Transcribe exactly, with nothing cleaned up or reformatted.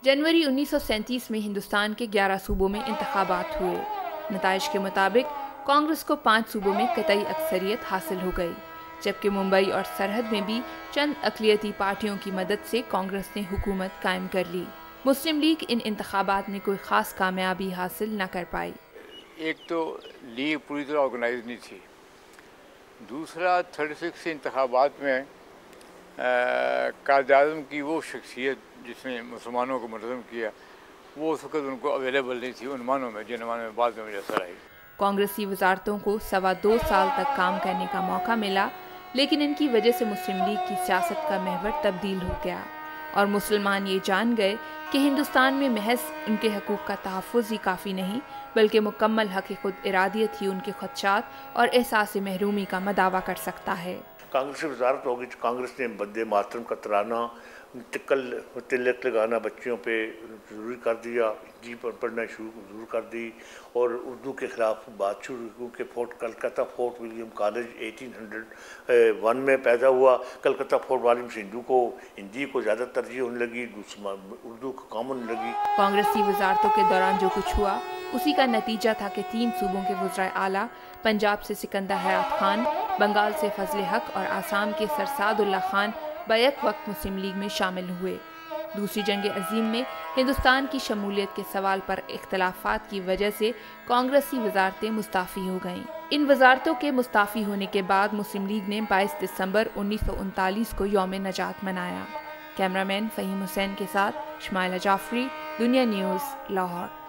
जनवरी उन्नीस सौ सैंतीस में हिंदुस्तान के ग्यारह सूबों में इंतखाबात हुए। नताइज के मुताबिक कांग्रेस को पाँच सूबों में कतई अक्सरियत हासिल हो गई, जबकि मुंबई और सरहद में भी चंद अक़लियती पार्टियों की मदद से कांग्रेस ने हुकूमत कायम कर ली। मुस्लिम लीग इन इंतखाबात में कोई ख़ास कामयाबी हासिल न कर पाई। एक तो लीग पूरी तरह ऑर्गेनाइज नहीं थी, दूसरा थर्टी सिक्स इंतखाबात में कायद-ए-आज़म की वो शख्सियत जिसने मुसलमानों को मुनज़्ज़म किया, वो उस वक़्त उनको अवेलेबल नहीं थी उन मानों में जिन मानों में बाद में मुझे असर आई। कांग्रेसी वज़ारतों को सवा दो साल तक काम करने का मौका मिला, लेकिन इनकी वजह से मुस्लिम लीग की सियासत का महवर तब्दील हो गया और मुसलमान ये जान गए कि हिंदुस्तान में महज उनके हकूक़ का तहफ़्फ़ुज़ ही काफ़ी नहीं, बल्कि मुकम्मल हक़ खुद इरादियत ही उनके ख़दशात और एहसास महरूमी का मदावा कर सकता है। कांग्रेस वजारत होगी, कांग्रेस ने बंदे मातरम का तराना, तिकल तिलक लगाना बच्चियों पे ज़रूरी कर दिया, जी पर पढ़ना शुरू ज़रूर कर दी और उर्दू के ख़िलाफ़ बात शुरू के fort Calcutta fort William college अठारह सौ एक में पैदा हुआ। कलकत्ता फोर्ट वाले से हिंदू को हिंदी को ज़्यादा तरजीह होने लगी, उर्दू को कम होने लगी। कांग्रेसी वजारतों के दौरान जो कुछ हुआ उसी का नतीजा था कि तीन सूबों के वज़राए आला, पंजाब से सिकंदर हयात खान, बंगाल से फजल हक और आसाम के सरसादुल्ला खान बैक वक्त मुस्लिम लीग में शामिल हुए। दूसरी जंग अजीम में हिंदुस्तान की शमूलियत के सवाल पर इख्तलाफात की वजह से कांग्रेसी वजारतें मुस्ताफ़ी हो गईं। इन वजारतों के मुस्ताफ़ी होने के बाद मुस्लिम लीग ने बाईस दिसंबर उन्नीस सौ उनतालीस को यौम नजात मनाया। कैमरामैन फ़हीम हुसैन के साथ शमाइला जाफरी, दुनिया न्यूज़, लाहौर।